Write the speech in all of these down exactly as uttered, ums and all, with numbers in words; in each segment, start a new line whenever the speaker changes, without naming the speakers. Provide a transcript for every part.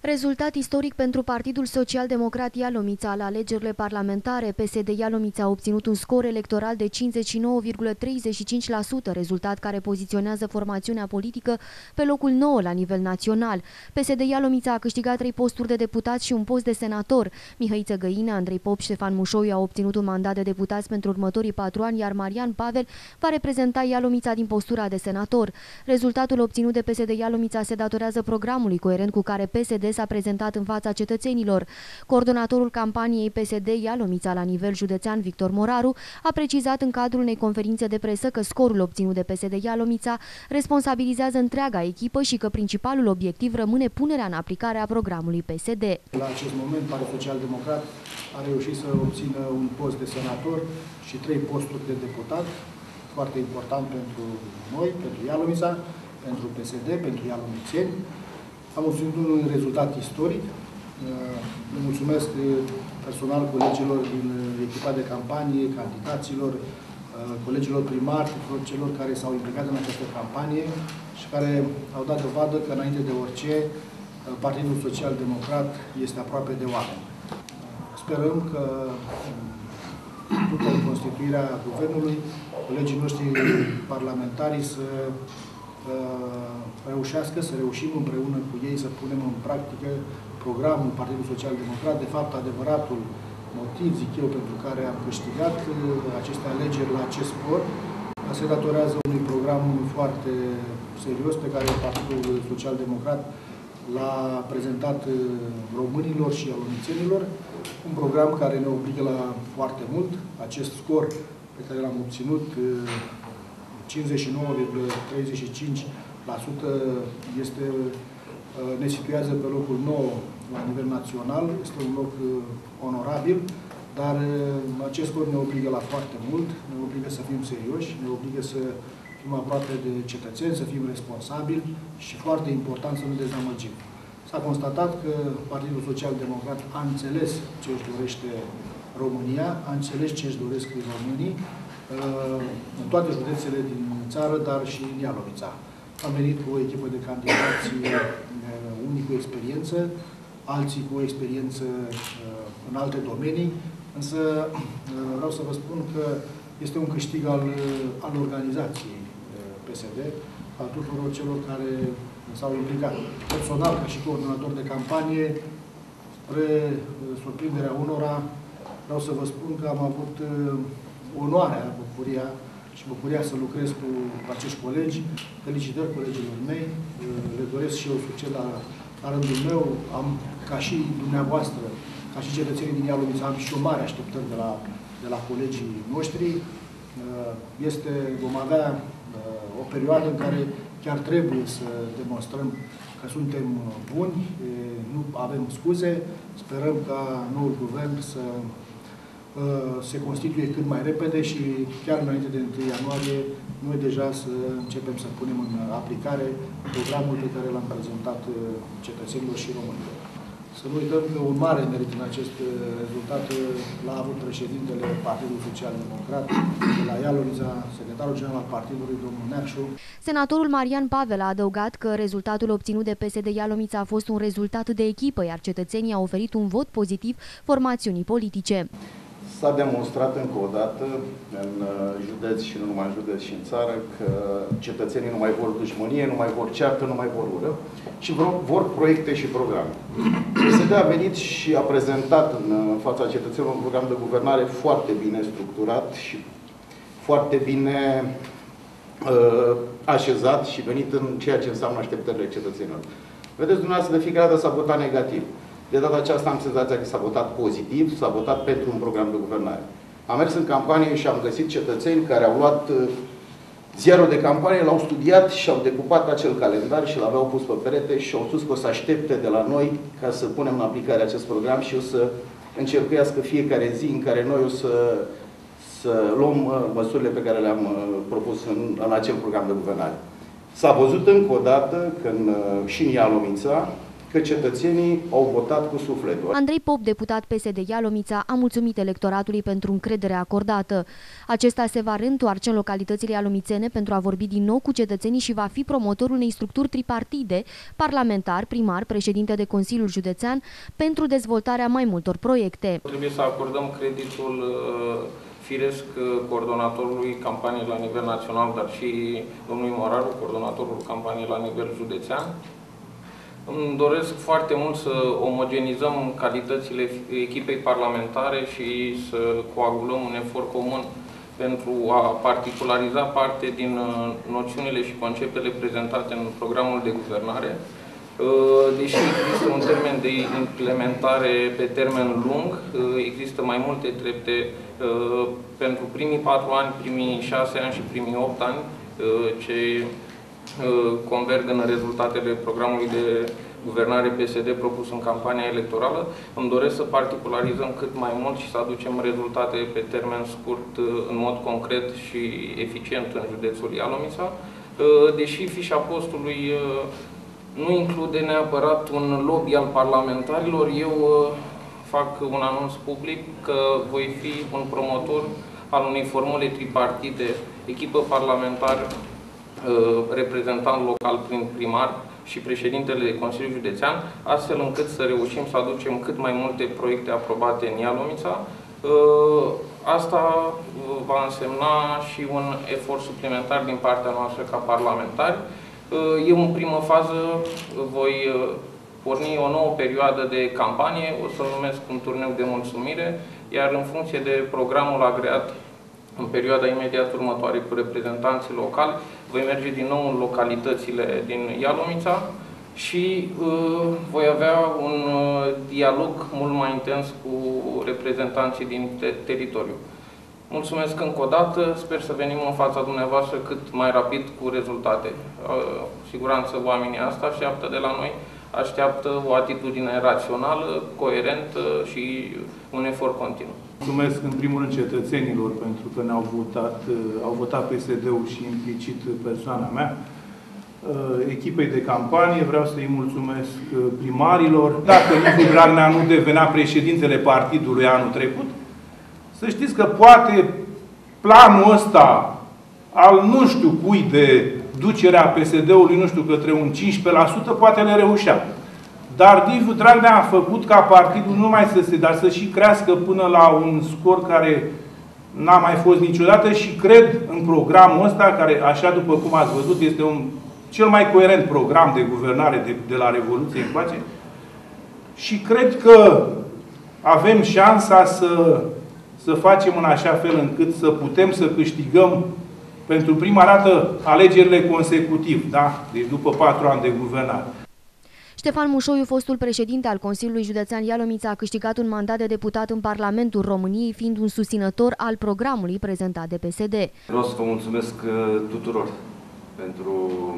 Rezultat istoric pentru Partidul Social-Democrat Ialomița la alegerile parlamentare. P S D Ialomița a obținut un scor electoral de cincizeci și nouă virgulă treizeci și cinci la sută, rezultat care poziționează formațiunea politică pe locul nouă la nivel național. P S D Ialomița a câștigat trei posturi de deputați și un post de senator. Mihăiță Găină, Andrei Pop și Ștefan Mușoiu au obținut un mandat de deputați pentru următorii patru ani, iar Marian Pavel va reprezenta Ialomița din postura de senator. Rezultatul obținut de P S D Ialomița se datorează programului coerent cu care P S D s-a prezentat în fața cetățenilor. Coordonatorul campaniei P S D Ialomița la nivel județean, Victor Moraru, a precizat în cadrul unei conferințe de presă că scorul obținut de P S D Ialomița responsabilizează întreaga echipă și că principalul obiectiv rămâne punerea în aplicare a programului P S D.
La acest moment, Partidul Social-Democrat a reușit să obțină un post de senator și trei posturi de deputat, foarte important pentru noi, pentru Ialomița, pentru P S D, pentru ialomițeni. Am obținut un rezultat istoric. Le mulțumesc personal colegilor din echipa de campanie, candidaților, colegilor primari, tuturor celor care s-au implicat în această campanie și care au dat dovadă că, înainte de orice, Partidul Social-Democrat este aproape de oameni. Sperăm că, după constituirea guvernului, colegii noștri parlamentari să reușească, să reușim împreună cu ei să punem în practică programul Partidului Social-Democrat. De fapt, adevăratul motiv, zic eu, pentru care am câștigat aceste alegeri la acest scor se datorează unui program foarte serios pe care Partidul Social-Democrat l-a prezentat românilor și ialomițenilor. Un program care ne obligă la foarte mult. Acest scor pe care l-am obținut, cincizeci și nouă virgulă treizeci și cinci la sută, este, ne situează pe locul nouă la nivel național. Este un loc onorabil, dar acest scor ne obligă la foarte mult, ne obligă să fim serioși, ne obligă să fim aproape de cetățeni, să fim responsabili și, foarte important, să nu dezamăgim. S-a constatat că Partidul Social-Democrat a înțeles ce își dorește România, a înțeles ce își doresc românii în toate județele din țară, dar și în Ialomița. Am venit cu o echipă de candidați, unii cu experiență, alții cu experiență în alte domenii, însă vreau să vă spun că este un câștig al, al organizației P S D, al tuturor celor care s-au implicat. Personal, ca și coordonator de campanie, spre surprinderea unora, vreau să vă spun că am avut onoarea, bucuria și bucuria să lucrez cu acești colegi. Felicitări colegilor mei, le doresc și eu succes la, la rândul meu. Am, ca și dumneavoastră, ca și cetățenii din Ialomița, am și o mare așteptări de la, de la colegii noștri. Este, vom avea o perioadă în care chiar trebuie să demonstrăm că suntem buni, nu avem scuze. Sperăm ca noul guvern să se constituie cât mai repede și chiar înainte de întâi ianuarie noi deja să începem să punem în aplicare programul pe care l-am prezentat cetățenilor și românilor. Să nu uităm că un mare merit în acest rezultat l-a avut președintele Partidului Social-Democrat de la Ialomița, secretarul general al partidului, domnul Neacșu.
Senatorul Marian Pavel a adăugat că rezultatul obținut de P S D Ialomița a fost un rezultat de echipă, iar cetățenii au oferit un vot pozitiv formațiunii politice.
S-a demonstrat încă o dată în județ și nu numai în județ și în țară că cetățenii nu mai vor dușmănie, nu mai vor ceartă, nu mai vor ură și vor, vor proiecte și programe. P S D a venit și a prezentat în fața cetățenilor un program de guvernare foarte bine structurat și foarte bine uh, așezat și venit în ceea ce înseamnă așteptările cetățenilor. Vedeți, dumneavoastră, de fiecare dată s-a votat negativ. De data aceasta am senzația că s-a votat pozitiv, s-a votat pentru un program de guvernare. Am mers în campanie și am găsit cetățeni care au luat ziarul de campanie, l-au studiat și au decupat acel calendar și l-aveau pus pe perete și au spus că o să aștepte de la noi ca să punem în aplicare acest program și o să încercuiască fiecare zi în care noi o să, să luăm măsurile pe care le-am propus în, în acel program de guvernare. S-a văzut încă o dată că în, și în Ialomița că cetățenii au votat cu sufletul.
Andrei Pop, deputat P S D Ialomița, a mulțumit electoratului pentru încrederea acordată. Acesta se va reîntoarce în localitățile ialomițene pentru a vorbi din nou cu cetățenii și va fi promotorul unei structuri tripartide, parlamentar, primar, președinte de Consiliul Județean, pentru dezvoltarea mai multor proiecte.
Trebuie să acordăm creditul firesc coordonatorului campaniei la nivel național, dar și domnului Moraru, coordonatorul campaniei la nivel județean. Îmi doresc foarte mult să omogenizăm calitățile echipei parlamentare și să coagulăm un efort comun pentru a particulariza parte din noțiunile și conceptele prezentate în programul de guvernare. Deși există un termen de implementare pe termen lung, există mai multe trepte pentru primii patru ani, primii șase ani și primii opt ani, ce converg în rezultatele programului de guvernare P S D propus în campania electorală. Îmi doresc să particularizăm cât mai mult și să aducem rezultate pe termen scurt, în mod concret și eficient în județul Ialomița. Deși fișa postului nu include neapărat un lobby al parlamentarilor, eu fac un anunț public că voi fi un promotor al unei formule tripartite, echipă parlamentară, reprezentant local prin primar și președintele de Consiliul Județean, astfel încât să reușim să aducem cât mai multe proiecte aprobate în Ialomița. Asta va însemna și un efort suplimentar din partea noastră ca parlamentari. Eu, în primă fază, voi porni o nouă perioadă de campanie, o să-l numesc un turneu de mulțumire, iar în funcție de programul agreat în perioada imediat următoare cu reprezentanții locali, voi merge din nou în localitățile din Ialomița și uh, voi avea un uh, dialog mult mai intens cu reprezentanții din te teritoriu. Mulțumesc încă o dată, sper să venim în fața dumneavoastră cât mai rapid cu rezultate. Uh, siguranță oamenii asta așteaptă de la noi, așteaptă o atitudine rațională, coerentă și un efort continuu.
Mulțumesc în primul rând cetățenilor pentru că ne-au votat, au votat P S D-ul și implicit persoana mea. Echipei de campanie, vreau să-i mulțumesc primarilor. Dacă Liviu Dragnea nu devenea președintele partidului anul trecut, să știți că poate planul ăsta al nu știu cui de ducerea P S D-ului, nu știu, către un cincisprezece la sută, poate le reușea. Dar Liviu Dragnea a făcut ca partidul nu numai să se, dar să și crească până la un scor care n-a mai fost niciodată și cred în programul ăsta, care, așa după cum ați văzut, este un cel mai coerent program de guvernare de, de la Revoluție încoace. Și cred că avem șansa să, să facem în așa fel încât să putem să câștigăm pentru prima dată alegerile consecutiv, da? Deci după patru ani de guvernare.
Ștefan Mușoiu, fostul președinte al Consiliului Județean Ialomița, a câștigat un mandat de deputat în Parlamentul României, fiind un susținător al programului prezentat de P S D.
Vreau să vă mulțumesc tuturor pentru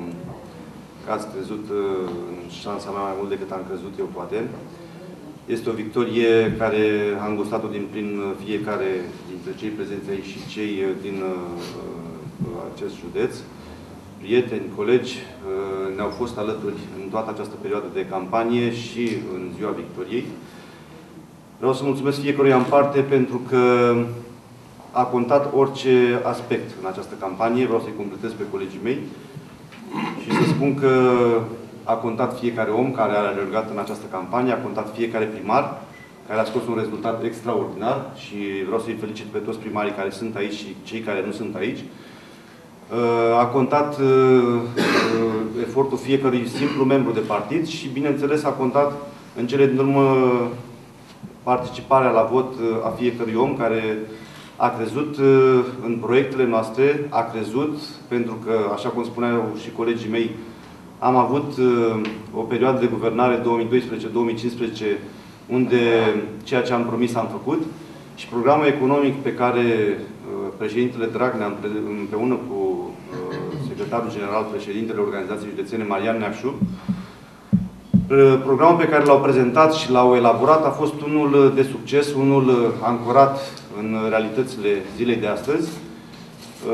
că ați crezut în șansa mea mai mult decât am crezut eu, poate. Este o victorie care am gustat-o din plin fiecare dintre cei prezenți aici și cei din acest județ. Prieteni, colegi, ne-au fost alături în toată această perioadă de campanie și în ziua victoriei. Vreau să mulțumesc fiecăruia în parte pentru că a contat orice aspect în această campanie. Vreau să-i completez pe colegii mei și să spun că a contat fiecare om care a alergat în această campanie, a contat fiecare primar care a scos un rezultat extraordinar și vreau să-i felicit pe toți primarii care sunt aici și cei care nu sunt aici. A contat efortul fiecărui simplu membru de partid și, bineînțeles, a contat în cele din urmă participarea la vot a fiecărui om care a crezut în proiectele noastre, a crezut, pentru că, așa cum spuneau și colegii mei, am avut o perioadă de guvernare două mii doisprezece două mii cincisprezece unde ceea ce am promis am făcut și programul economic pe care președintele Dragnea împreună cu secretarul general, președintele Organizației Județene, Marian Neacșu, programul pe care l-au prezentat și l-au elaborat a fost unul de succes, unul ancorat în realitățile zilei de astăzi,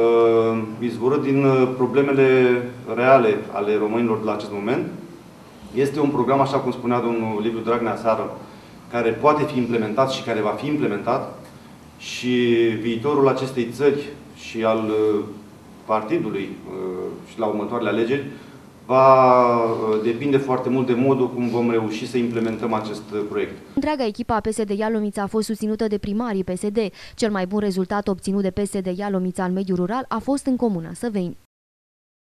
izvorât din problemele reale ale românilor de la acest moment. Este un program, așa cum spunea domnul Liviu Dragnea seară, care poate fi implementat și care va fi implementat și viitorul acestei țări și al partidului și la următoarele alegeri va depinde foarte mult de modul cum vom reuși să implementăm acest proiect.
Întreaga echipă a P S D Ialomița a fost susținută de primarii P S D. Cel mai bun rezultat obținut de P S D Ialomița în mediul rural a fost în comuna Săveni.